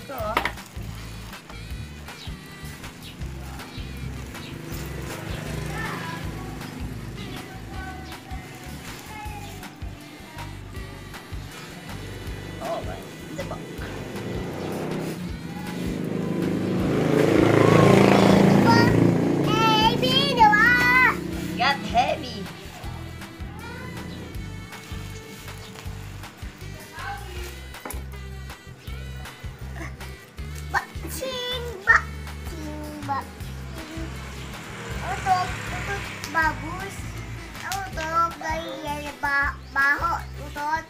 ko, oh. Oh, right. Diba? Got heavy. Bagus. Utot dari baho. Utot.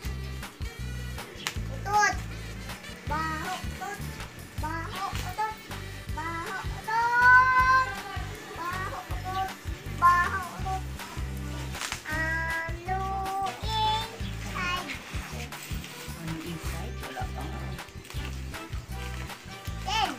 Utot. Baho. Utot. Baho. Utot. Baho. Utot. Baho. Utot. Baho. Utot. Ano inside? Ano inside? Wala pa nga. Then.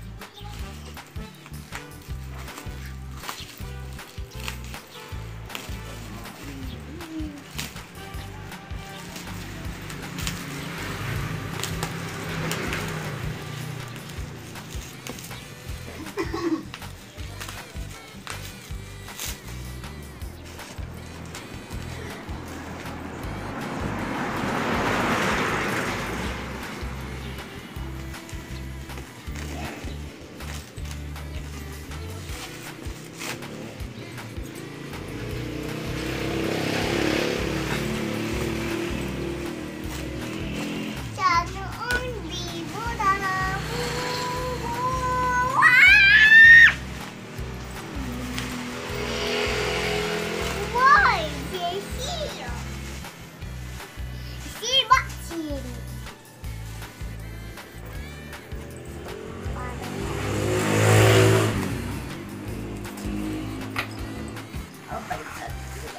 Oh, baliktad.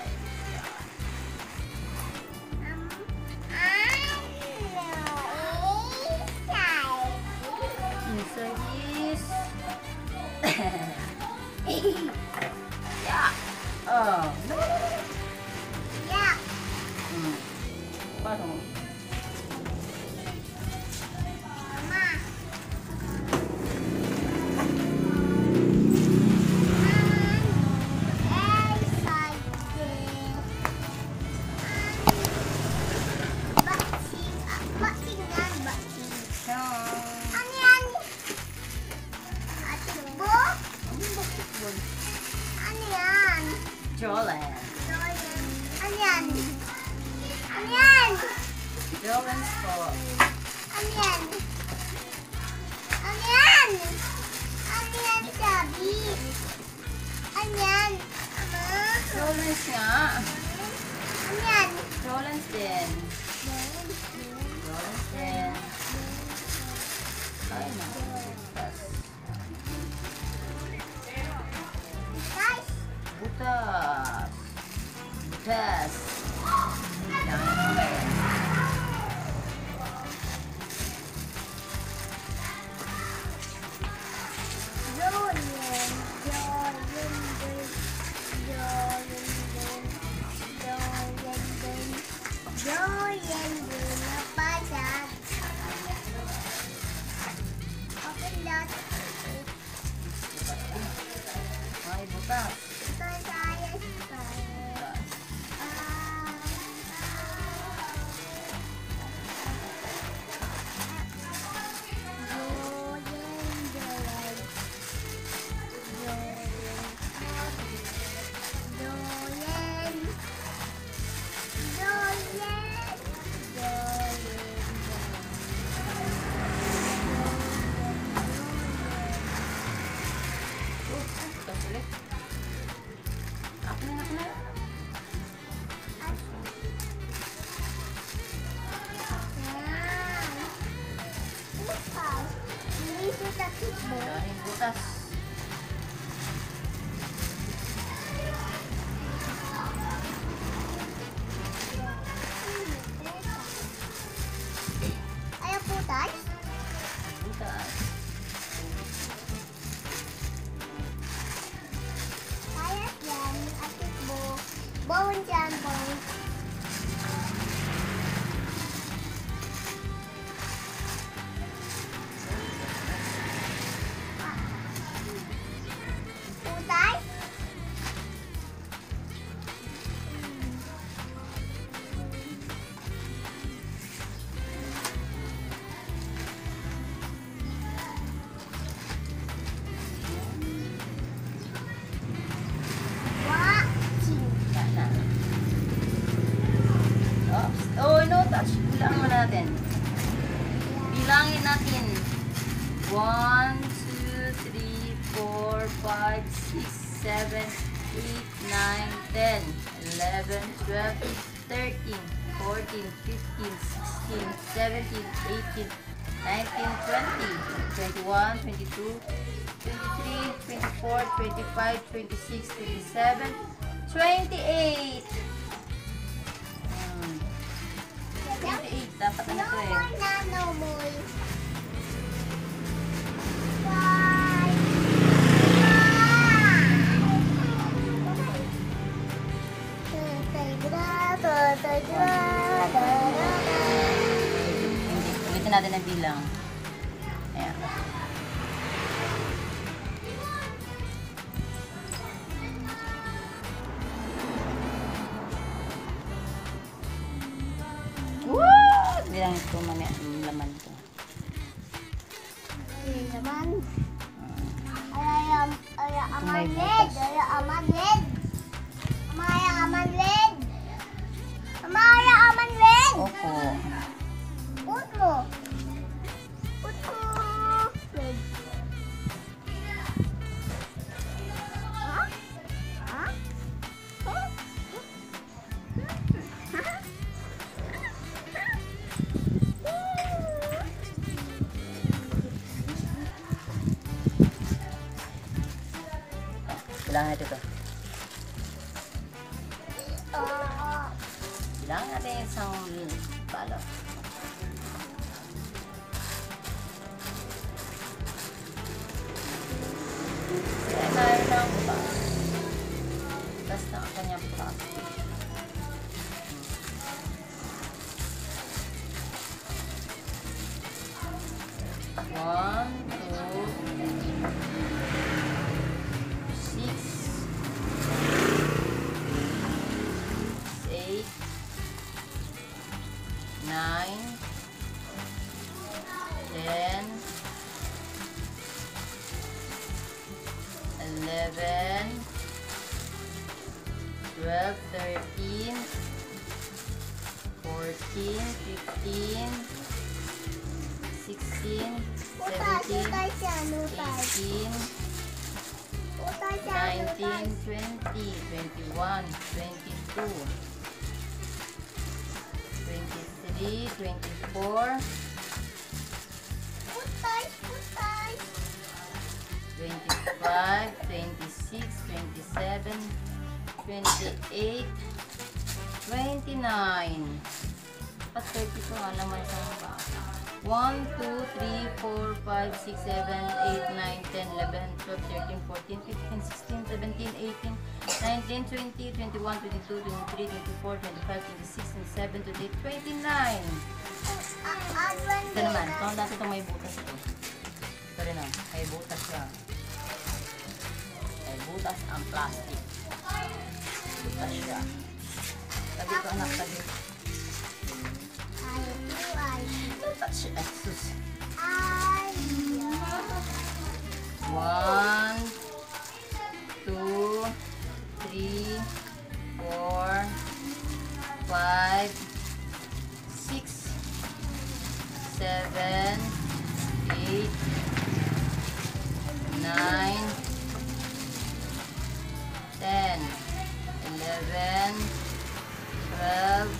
Inside is... yeah. Oh, no. Yeah. Paano? Mama. Jolan. Jolan's po. Jolan's nga. Jolan's din. Jolan's din. Ay, na. Butas. Butas. Ay, butas. Butas ulit. Ako na. Daming butas. Ayaw putas? Butas. Kaya yan, atik mo. Bawon dyan, bawon. 1, 2, 3, 4, 5, 6, 7, 8, 9, 10, 11, 12, 13, 14, 15, 16, 17, 18, 19, 20, 21, 22, 23, 24, 25, 26, 27, 28. 28. Dapat No ano to eh. more na, no more. Bye. Hindi. Ulitin natin ang bilang. Ayan. Woo! Bilang ito mamaya ang laman ko. Ini naman. Ay, May aman butas. led. Ay, aman led. Amaya, aman led. Amaya, aman led. Opo. Put mo. Put mo. Led. Ha? Ha? Ha? Bilangan natin ito. Ah. Bilangan natin isang balot. Kaya tayo ng butas. Butas na ang kanyang plastic. One, two, 6, 8, 9, 10, 11, 12, 13, 14, 15, 16, Utas, 17, utas yan, utas. 18, Utas yan, 19, utas. 20, 21, 22, 23, 24, Utas, utas. 25, 26, 27, 28, 29. At 30 ko nga naman sa baka. 1, 2, 3, 4, 5, 6, 7, 8, 9, 10, 11, 12, 13, 14, 15, 16, 17, 18, 19, 20, 21, 22, 23, 24, 25, 26, 27, 28, 29. Ito naman. Ito natin itong may butas ito. Ito rin ang may butas siya. May butas ang plastic. Butas siya. Sabi ko anak, sabi ko. Butas siya. Ay, sus. 1, 2, 3, 4, 5, 6, 7, 8, 9, 10, 11, 12,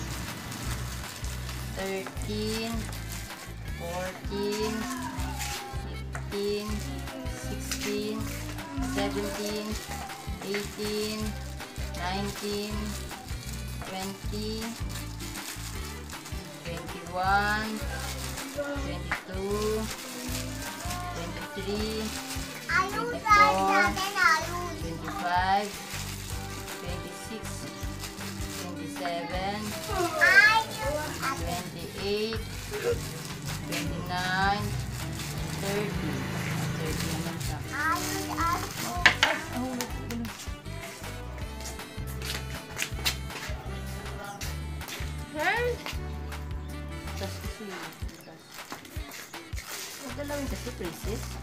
13, 14, 15, 16, 17, 18, 19, 20, 21, 22, 23, Ayun, guys, natin ayun. 25, 26, 27, Ayun. 28, 29, 30. 30 naman siya. Ayun, ayun. Ay, nahulog ko ulo. Tas kasi, tas. Huwag galawin kasi, princess.